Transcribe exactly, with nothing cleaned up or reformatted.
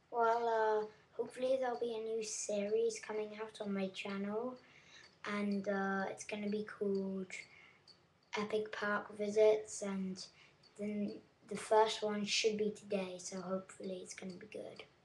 Well, uh, hopefully there'll be a new series coming out on my channel, and uh, it's going to be called Epic Park Visits, and then the first one should be today, so hopefully it's going to be good.